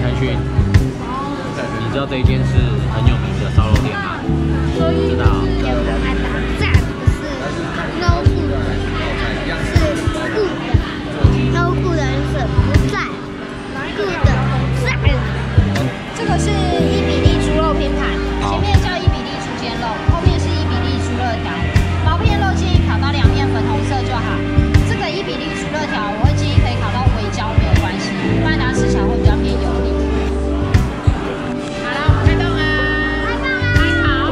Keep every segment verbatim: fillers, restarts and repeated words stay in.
餐讯，你知道这一间是很有名的烧肉店吗？知道。 有的还打炸的是 no food， 是 good，no good 是不在 ，good 不在。 这个是伊比利猪肉拼盘，前面叫伊比利猪肩肉，后面是伊比利猪肋条。薄片肉建议烤到两面粉红色就好。这个伊比利猪肋条，我会建议可以烤到微焦没有关系，不然它吃起来会比较偏油腻。好了，我们开动啦！开动啦！开好。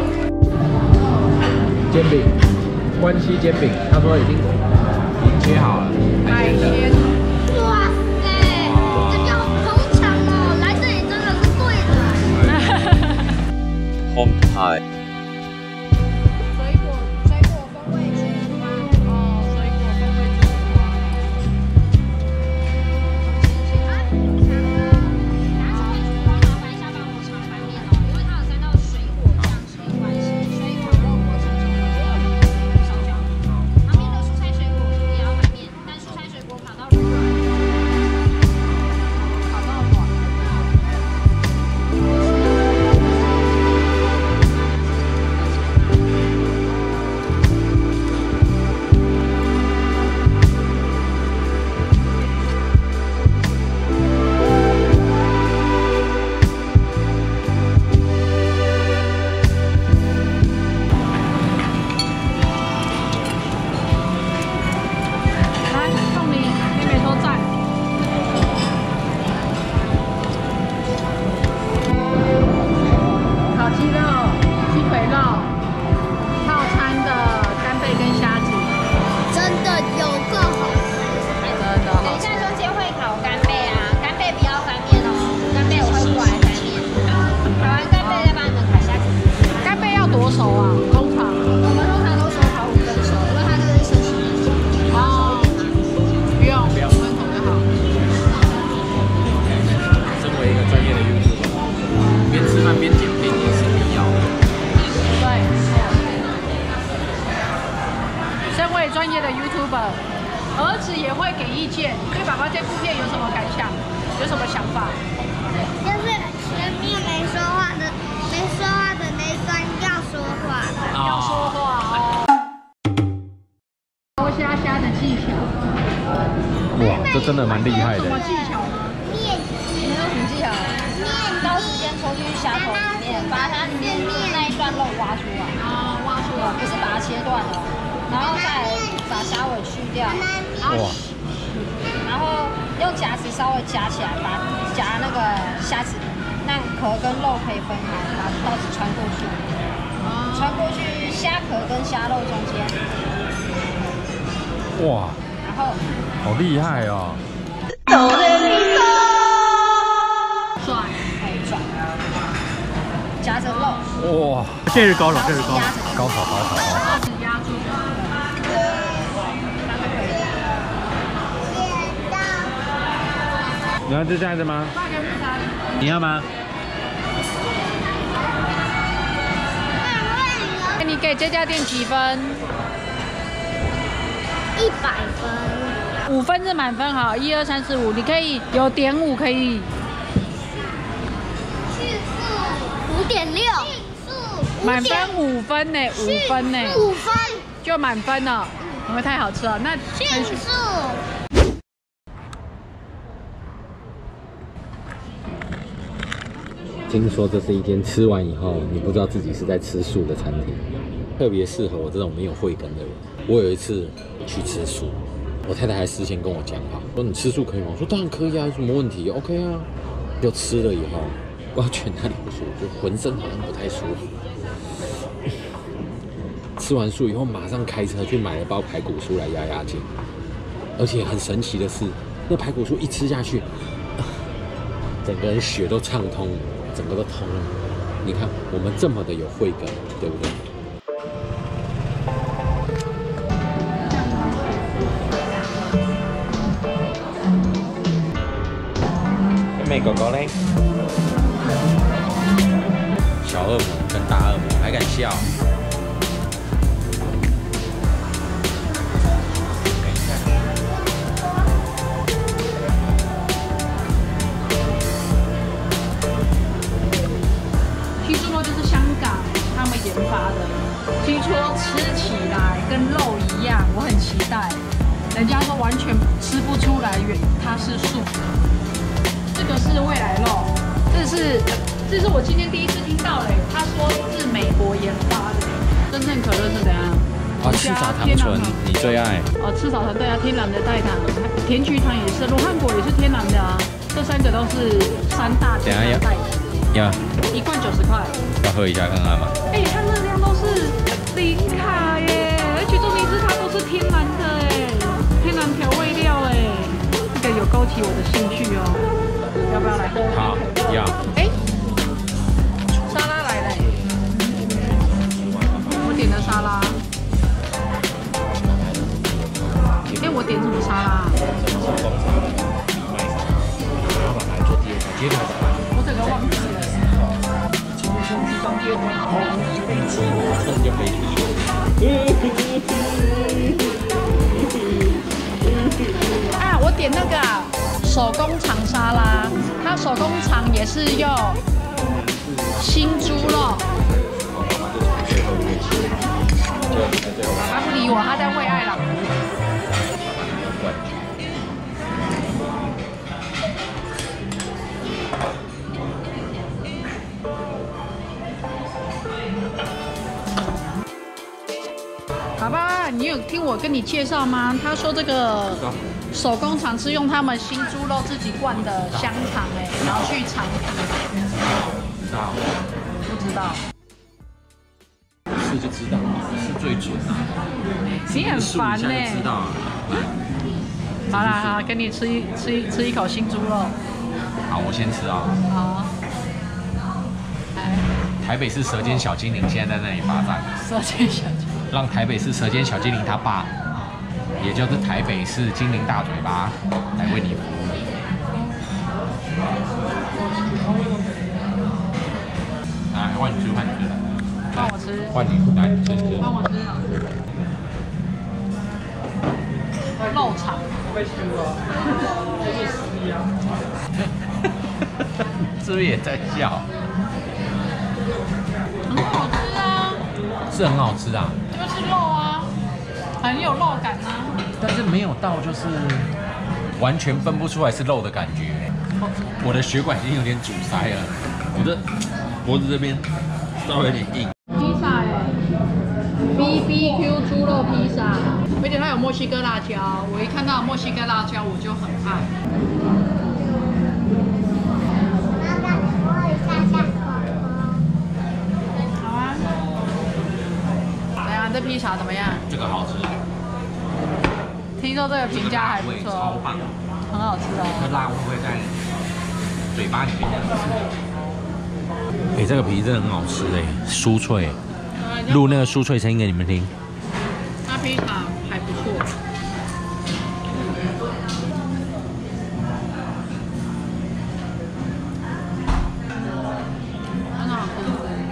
煎饼，关西煎饼，他说已经已经切好了，海鲜的。 哇塞，这个好捧场哦！来这里真的是对的。 红海。 水果水果风味猪五花，哦，水果风味猪五花。拿这块猪花麻烦一下帮我尝翻面哦，因为它有沾到水果酱汁的关系，所以烤肉过程中呢就会烧焦。旁边的蔬菜水果也要翻面，但蔬菜水果烤到软，烤到软。来，送你，妹妹都在。烤鸡肉、鸡腿肉、套餐的干贝跟虾子， 真的有够好吃。 真的好。等一下中间会烤干贝啊，干贝不要翻面哦，干贝我会过来翻面。烤完干贝再帮你们烤虾子。干贝要多熟啊？通常我们通常都说烤五分熟，因为它这个是生食面。哦，不用，不用，五分熟就好。 身为一个专业的 YouTuber， 边吃饭边剪片也是必要的。 对。身为专业的 YouTuber， 儿子也会给意见。对爸爸这部片有什么感想？有什么想法？ 就是前面没说话的，没说话的那一段要说话的。 要说话哦。剥虾虾的技巧。 哇，这真的蛮厉害的有什。么技巧？ 面你们有什么技巧？刀子先戳进去虾头里面，把它里面那一段肉挖出来。啊，挖出来，不是把它切断了，然后再来把虾尾去掉，然后哇， 然后用夹子稍微夹起来，把夹那个虾子，让壳跟肉可以分开，把刀子穿过去，穿过去虾壳跟虾肉中间， 哇， 然后好厉害哦！ 转，可以转，夹着肉， 哇，这是高手，这是高手压着， 高手，高手，高手。 刀子压住，那就可以了。 你要就这样子吗？你要吗？ 你给这家店几分？ 一百分， 五分是满分，好，一二三四五，你可以有点五可以。 五点六， 满分五分呢，五分呢， 五分， 就满分了，因为太好吃了。那迅速。 听说这是一间吃完以后你不知道自己是在吃素的餐厅，特别适合我这种没有慧根的人。我有一次去吃素，我太太还事先跟我讲好，说你吃素可以吗？我说当然可以啊，有什么问题 ？OK 啊。就吃了以后，不知道觉得哪里不舒服，就浑身好像不太舒服。吃完素以后，马上开车去买了包排骨酥来压压惊。而且很神奇的是，那排骨酥一吃下去，整个人血都畅通了，整个都通了。你看我们这么的有慧根，对不对？美狗狗嘞，小恶魔跟大恶魔还敢笑？ 听说吃起来跟肉一样，我很期待。人家说完全吃不出来，原它是素。这个是未来肉，这是这是我今天第一次听到嘞。他说是美国研发的。真正可乐是怎样？ 啊，赤藻糖醇，你最爱。 哦，赤藻糖对啊，天然的代糖，甜菊糖也是，罗汉果也是天然的啊。这三个都是三大天然代糖。 要。 一罐九十块。 要喝一下看看吗？ 哎、欸，它热量都是零卡耶，而且重点是它都是天然的哎。天然调味料哎，这个有勾起我的兴趣哦，要不要来喝？ 好，要。 哎，沙拉来了，我点的沙拉。哎，我点什么沙拉？我整个忘记了。啊，我点那个、啊、手工肠沙拉，它手工肠也是用新猪肉。他不理我，他在喂爱朗。爸爸，你有听我跟你介绍吗？他说这个手工肠是用他们新猪肉自己灌的香肠，哎，然后去肠皮。 知道？ 不知道。 是就知道，是最准的。 你很烦呢、欸。 知道啊。 好啦好，跟你吃一吃一吃一口新猪肉。 好，我先吃啊。 好。来。 台北市舌尖小精灵现在在那里发展。 舌尖小精灵。 让台北市舌尖小精灵他爸，也就是台北市精灵大嘴巴，来为你服务。来，换你吃，换你吃。 换我吃。 换你，来，吃吃。 换我吃。肉肠。 是不是也在笑？ 很好吃啊。 是很好吃啊。 就是肉啊，很有肉感啊。 但是没有到就是完全分不出来是肉的感觉。我的血管已经有点阻塞了，我的脖子这边稍微有点硬。 披萨哎 ，B B Q 猪肉披萨，而且它有墨西哥辣椒，我一看到墨西哥辣椒我就很爱。好啊。怎样？这披萨怎么样？ 这个好吃。 听说这个评价还不错， 超棒， 很好吃哦。 这辣味会在嘴巴里面这样子。哎，这个皮真的很好吃哎，酥脆。录那个酥脆声音给你们听。 它披萨还不错。很好吃。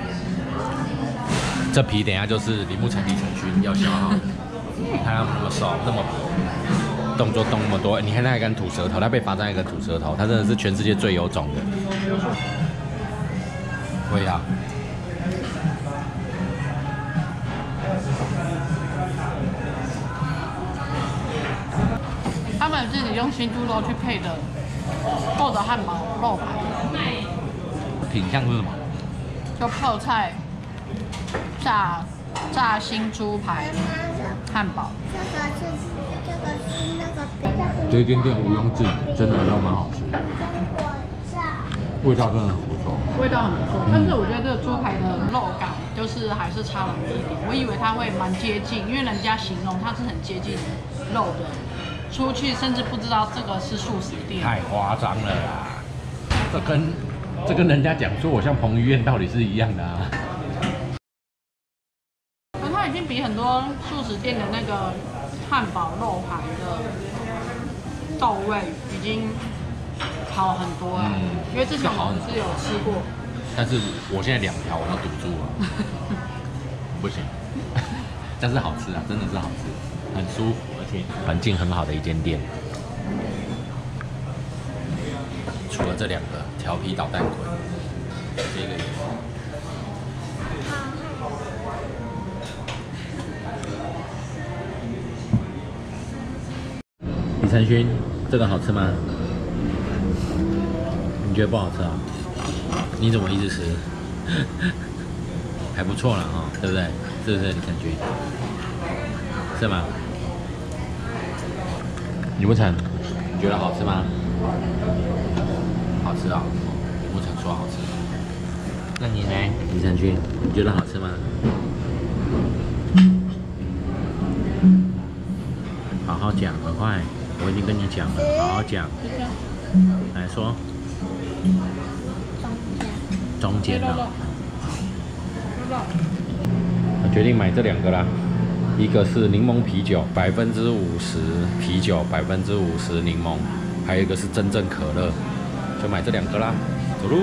这皮等一下就是铃木成李成勋要消耗的。你看他们那么瘦，那么动作动那么多，你看他还敢吐舌头，他被罚站还敢吐舌头，他真的是全世界最有种的。味道。 他们自己用新猪肉去配的厚的汉堡肉排。 品相是什么？ 就泡菜炸炸新猪排汉堡。 这个是这个是那个。 这间店毋庸置疑，真的都蛮好吃，味道真的很不错。 味道很不错，但是我觉得这个猪排的肉感就是还是差了一点。我以为它会蛮接近，因为人家形容它是很接近肉的。出去甚至不知道这个是素食店， 太夸张了啦！这跟这跟人家讲说我像彭于晏道理是一样的啊。 可它已经比很多素食店的那个汉堡肉排的豆味已经好很多了，嗯、因为之前我们是有吃过。 但是我现在两条我都堵住了，不行。但是好吃啊，真的是好吃，很舒服。环境很好的一间店，除了这两个调皮捣蛋鬼，这个也是。 李承勋，这个好吃吗？你觉得不好吃啊？你怎么一直吃？还不错啦哈，对不对？是不是李承勋？是吗？李慕晨，你觉得好吃吗？好吃啊、哦！李慕晨说好吃。那你呢？李承勋，你觉得好吃吗？好好讲，很快，我已经跟你讲了，好好讲。来说。中间的。我决定买这两个啦，一个是柠檬啤酒，百分之五十啤酒，百分之五十柠檬，还有一个是真正可乐，就买这两个啦。走路。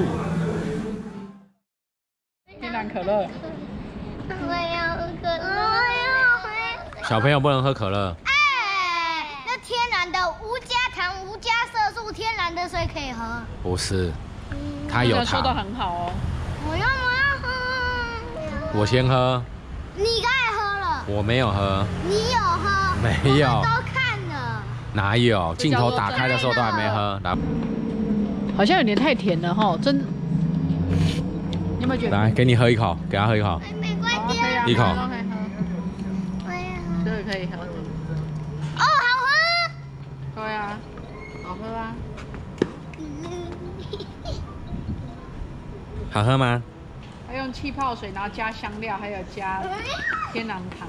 天然可乐。 我要喝可乐，我要喝。 小朋友不能喝可乐。 哎，那天然的，无加糖、无加色素，天然的水可以喝。 不是，它有糖。 说的很好哦。 我要，我要喝。 我先喝。 你刚才喝了。 我没有喝。 你有喝？ 没有。 我们都看了。 哪有？镜头打开的时候都还没喝。来， 好像有点太甜了哈，真。你有没有觉得？ 来，给你喝一口，给他喝一口。 没关系啊。 一口。 这个可以喝。 哦，好喝。 对啊，好喝啊。 好喝吗？ 还用气泡水，然后加香料，还有加天然糖。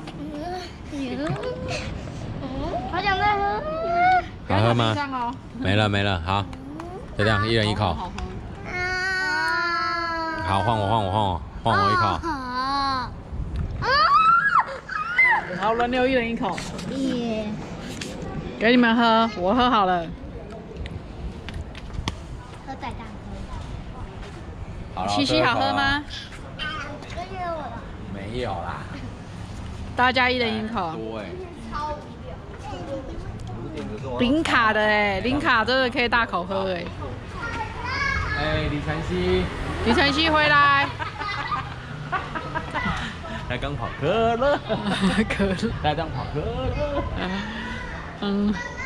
好想再喝。 好喝吗？没了没了，好，就这样，一人一口。好，换我换我换我换我一口。 好，轮流一人一口。 耶！ 给你们喝，我喝好了。 喝再大好了。 西西好喝吗？ 没有啦。 大家一人一口。 多哎。 零卡的哎，零卡真的可以大口喝哎。 哎，李晨曦。 李晨曦回来。 他刚跑可乐。 可乐。 他刚跑可乐。 嗯。